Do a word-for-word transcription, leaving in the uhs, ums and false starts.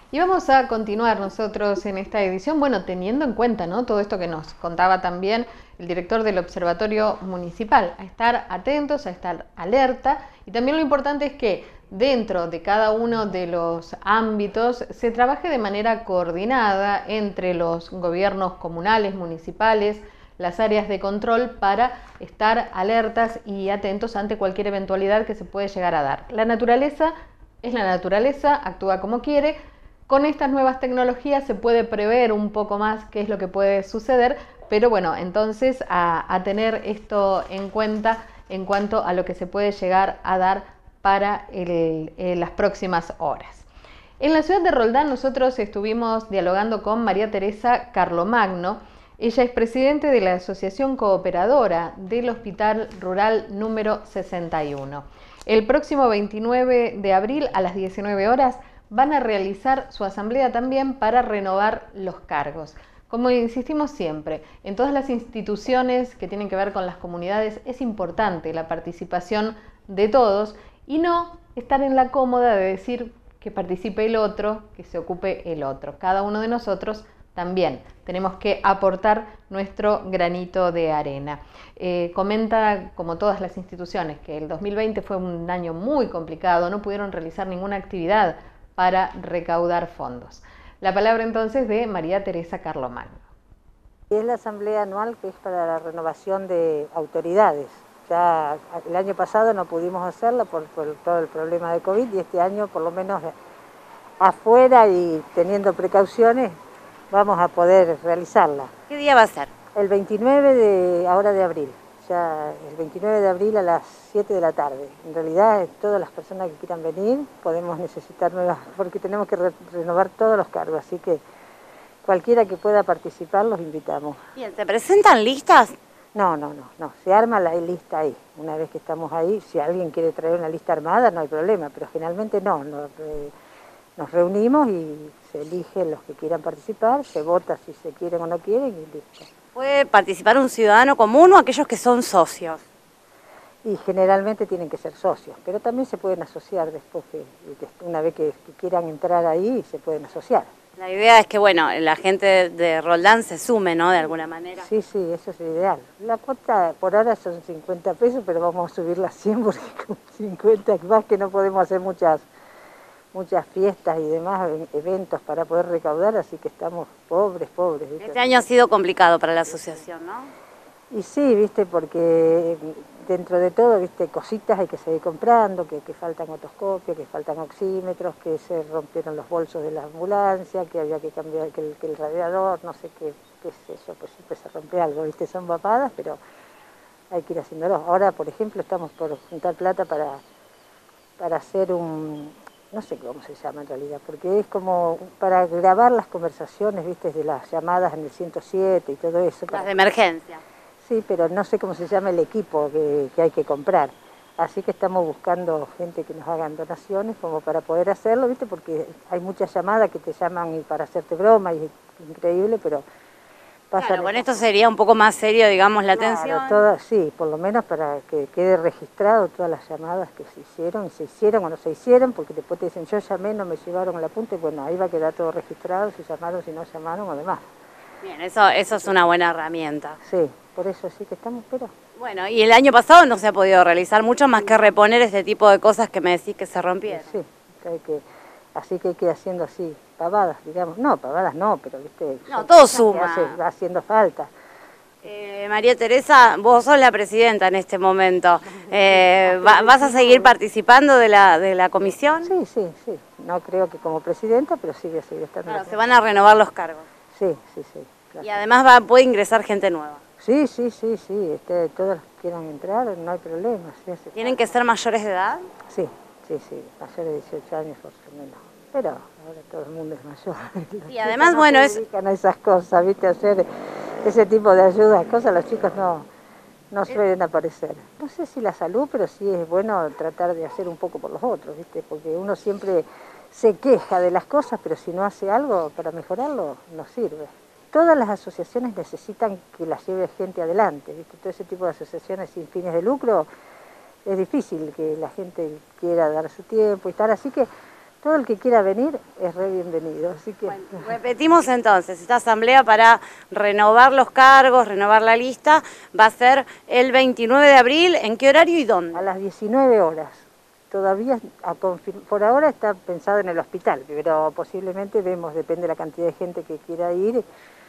Y vamos a continuar nosotros en esta edición, bueno, teniendo en cuenta, ¿no?, todo esto que nos contaba también el director del Observatorio Municipal, a estar atentos, a estar alerta, y también lo importante es que dentro de cada uno de los ámbitos se trabaje de manera coordinada entre los gobiernos comunales, municipales, las áreas de control, para estar alertas y atentos ante cualquier eventualidad que se puede llegar a dar. La naturaleza es la naturaleza, actúa como quiere. Con estas nuevas tecnologías se puede prever un poco más qué es lo que puede suceder, pero bueno, entonces a, a tener esto en cuenta en cuanto a lo que se puede llegar a dar para el, eh, las próximas horas. En la ciudad de Roldán nosotros estuvimos dialogando con María Teresa Carlomagno. Ella es presidente de la Asociación Cooperadora del Hospital Rural número sesenta y uno. El próximo veintinueve de abril a las diecinueve horas van a realizar su asamblea también para renovar los cargos. Como insistimos siempre, en todas las instituciones que tienen que ver con las comunidades es importante la participación de todos y no estar en la cómoda de decir que participe el otro, que se ocupe el otro. Cada uno de nosotros también tenemos que aportar nuestro granito de arena. Eh, comenta, como todas las instituciones, que el dos mil veinte fue un año muy complicado, no pudieron realizar ninguna actividad para recaudar fondos. La palabra entonces de María Teresa Carlomagno. Es la asamblea anual que es para la renovación de autoridades. Ya el año pasado no pudimos hacerlo por, por todo el problema de COVID y este año por lo menos afuera y teniendo precauciones vamos a poder realizarla. ¿Qué día va a ser? El veintinueve de ahora de abril, ya el veintinueve de abril a las siete de la tarde. En realidad todas las personas que quieran venir podemos necesitar nuevas, porque tenemos que re renovar todos los cargos, así que cualquiera que pueda participar los invitamos. Bien, ¿se presentan listas? No, no, no, no, se arma la lista ahí. Una vez que estamos ahí, si alguien quiere traer una lista armada no hay problema, pero generalmente no, no eh, nos reunimos y se eligen los que quieran participar, se vota si se quieren o no quieren y listo. ¿Puede participar un ciudadano común o aquellos que son socios? Y generalmente tienen que ser socios, pero también se pueden asociar después, que, una vez que, que quieran entrar ahí, se pueden asociar. La idea es que, bueno, la gente de Roldán se sume, ¿no?, de alguna manera. Sí, sí, eso es ideal. La cuota por ahora son cincuenta pesos, pero vamos a subirla a cien porque con cincuenta más que no podemos hacer muchas... muchas fiestas y demás eventos para poder recaudar, así que estamos pobres, pobres. ¿viste? Este año ha sido complicado para la asociación, ¿no? Y sí, viste, porque dentro de todo, viste, cositas hay que seguir comprando, que, que faltan otoscopios, que faltan oxímetros, que se rompieron los bolsos de la ambulancia, que había que cambiar, que el, que el radiador, no sé qué, qué es eso, pues siempre se rompe algo, viste, son papadas, pero hay que ir haciéndolo. Ahora, por ejemplo, estamos por juntar plata para, para hacer un... no sé cómo se llama en realidad, porque es como para grabar las conversaciones, viste, de las llamadas en el ciento siete y todo eso. Las de emergencia. Sí, pero no sé cómo se llama el equipo que, que hay que comprar. Así que estamos buscando gente que nos hagan donaciones como para poder hacerlo, viste, porque hay muchas llamadas que te llaman para hacerte broma y es increíble, pero... Claro, con esto sería un poco más serio, digamos, la claro, atención. Todas, sí, por lo menos para que quede registrado todas las llamadas que se hicieron, y se hicieron o no se hicieron, porque después te dicen, yo llamé, no me llevaron a la punta, y bueno, ahí va a quedar todo registrado, si llamaron, si no llamaron, o demás. Bien, eso, eso es una buena herramienta. Sí, por eso sí que estamos, pero... Bueno, y el año pasado no se ha podido realizar mucho más que reponer este tipo de cosas que me decís que se rompieron. Sí, que hay que, así que hay que ir haciendo así, pavadas, digamos, no, pavadas no, pero viste... No, todo suma. Hace, va haciendo falta. Eh, María Teresa, vos sos la presidenta en este momento. Eh, ¿va, ¿Vas a seguir participando de la, de la comisión? Sí, sí, sí. No creo que como presidenta, pero sí voy a seguir estando. Claro, se van a renovar los cargos. Sí, sí, sí. Claro. Y además va, puede ingresar gente nueva. Sí, sí, sí, sí. Este, todos los que quieran entrar, no hay problema. Sí, ¿Tienen que ser mayores de edad? Sí, sí, sí. Mayores de dieciocho años por lo menos. Pero ahora todo el mundo es mayor. Y además, no bueno, se es... dedican a esas cosas, ¿viste? Hacer ese tipo de ayudas, cosas, los chicos no, no suelen aparecer. No sé si la salud, pero sí es bueno tratar de hacer un poco por los otros, ¿viste? Porque uno siempre se queja de las cosas, pero si no hace algo para mejorarlo, no sirve. Todas las asociaciones necesitan que las lleve gente adelante, ¿viste? Todo ese tipo de asociaciones sin fines de lucro es difícil que la gente quiera dar su tiempo y tal, así que todo el que quiera venir es re bienvenido. Así que... Bueno, repetimos entonces, esta asamblea para renovar los cargos, renovar la lista, va a ser el veintinueve de abril, ¿en qué horario y dónde? A las diecinueve horas. Todavía, a por ahora está pensado en el hospital, pero posiblemente vemos, depende de la cantidad de gente que quiera ir,